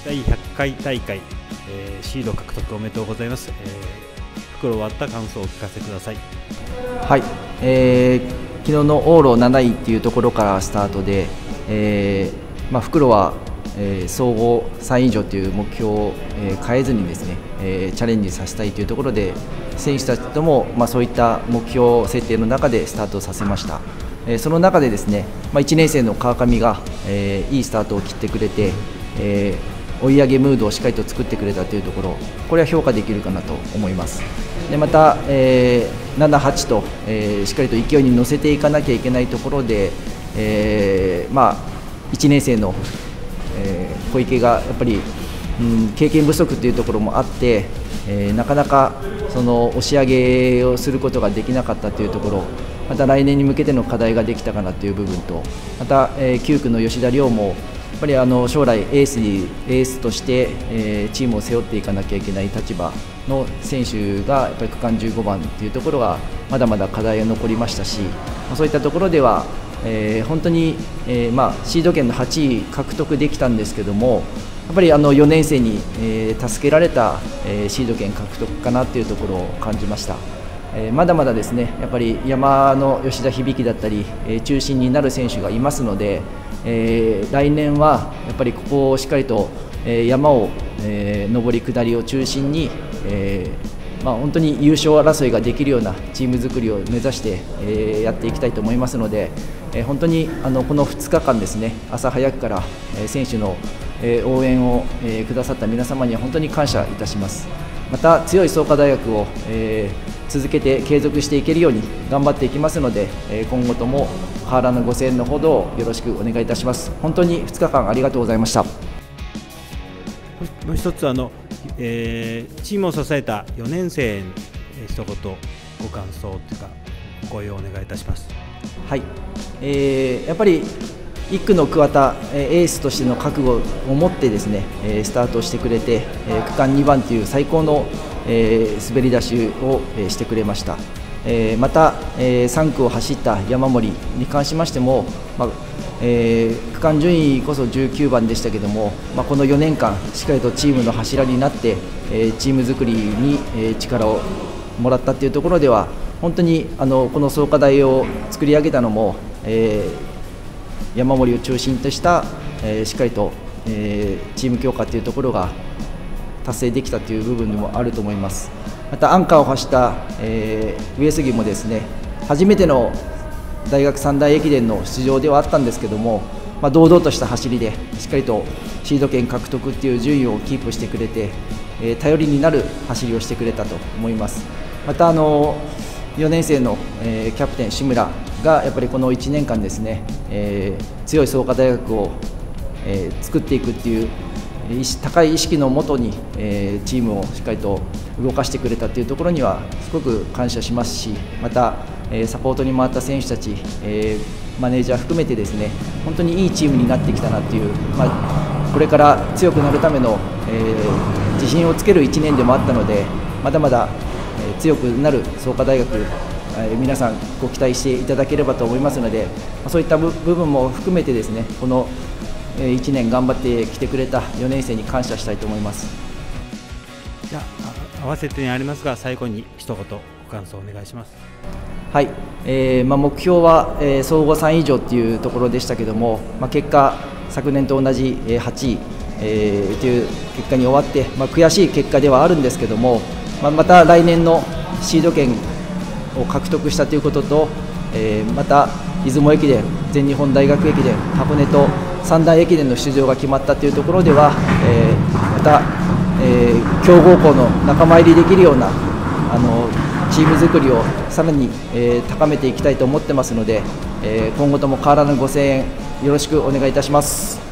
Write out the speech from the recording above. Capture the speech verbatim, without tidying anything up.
だいひゃっかい大会、えー、シード獲得おめでとうございます。えー、袋終わった感想をお聞かせください。 はい、えー、昨日の往路なないっていうところからスタートで、えーまあ、袋は、えー、総合さんい以上という目標を、えー、変えずにですね、えー、チャレンジさせたいというところで選手たちとも、まあ、そういった目標設定の中でスタートさせました。えー、その中でですね、まあ、いちねん生の川上が、えー、いいスタートを切ってくれて、えー追い上げムードをしっかりと作ってくれたというところ、これは評価できるかなと思います。でまた、えー、なな、はちと、えー、しっかりと勢いに乗せていかなきゃいけないところで、えーまあ、いちねん生の、えー、小池がやっぱり、うん、経験不足というところもあって、えー、なかなかその押し上げをすることができなかったというところ、また来年に向けての課題ができたかなという部分と、また、えー、きゅう区の吉田亮もやっぱりあの将来エースにエースとして、えー、チームを背負っていかなきゃいけない立場の選手がやっぱり区間じゅうごばんというところがまだまだ課題が残りましたし、そういったところでは、えー、本当に、えーまあ、シード権のはちい獲得できたんですけども、やっぱりあのよねん生に、えー、助けられた、えー、シード権獲得かなというところを感じました。えー、まだまだですね、やっぱり山の吉田響だったり、えー、中心になる選手がいますので、えー、来年はやっぱりここをしっかりと、えー、山を、えー、上り下りを中心に、えーまあ、本当に優勝争いができるようなチーム作りを目指して、えー、やっていきたいと思いますので、えー、本当にあのこのふつかかんですね、朝早くから、えー、選手の、えー、応援を、えー、くださった皆様には本当に感謝いたします。また強い創価大学を、えー続けて継続していけるように頑張っていきますので、今後とも変わらぬご声援のほどをよろしくお願いいたします。本当にふつかかんありがとうございました。 もう一つあの、えー、チームを支えたよねん生に一言ご感想というかご声をお願いいたします。 はい、えー、やっぱりいっ区の桑田エースとしての覚悟を持ってですねスタートしてくれて、区間にばんという最高のえー、滑り出しを、えー、してくれました。えー、また、えー、さん区を走った山森に関しましても、まあえー、区間順位こそじゅうきゅうばんでしたけども、まあ、このよねんかんしっかりとチームの柱になって、えー、チーム作りに、えー、力をもらったというところでは本当にあのこの創価大を作り上げたのも、えー、山森を中心とした、えー、しっかりと、えー、チーム強化というところが達成できたという部分でもあると思います。またアンカーを走った、えー、上杉もですね初めての大学三大駅伝の出場ではあったんですけども、まあ、堂々とした走りでしっかりとシード権獲得っていう順位をキープしてくれて、えー、頼りになる走りをしてくれたと思います。またあのよねん生の、えー、キャプテン志村がやっぱりこのいちねんかんですね、えー、強い創価大学を、えー、作っていくっていう高い意識のもとに、えー、チームをしっかりと動かしてくれたというところにはすごく感謝しますし、また、えー、サポートに回った選手たち、えー、マネージャー含めてですね本当にいいチームになってきたなという、まあ、これから強くなるための、えー、自信をつけるいちねんでもあったので、まだまだ、えー、強くなる創価大学、えー、皆さんご期待していただければと思いますので、まあ、そういった部分も含めてですねこのいちねん頑張ってきてくれたよねん生に感謝したいと思います。 じゃあ合わせてにありますが最後に一言ご感想お願いします。 はい、えーまあ、目標は、えー、総合さんい以上というところでしたけども、まあ、結果昨年と同じはちい、えー、という結果に終わって、まあ、悔しい結果ではあるんですけども、まあ、また来年のシード権を獲得したということと、えー、また出雲駅伝、全日本大学駅伝、箱根と三大駅伝の出場が決まったというところでは、えー、また、えー、強豪校の仲間入りできるようなあのチーム作りをさらに、えー、高めていきたいと思ってますので、えー、今後とも変わらぬご声援よろしくお願いいたします。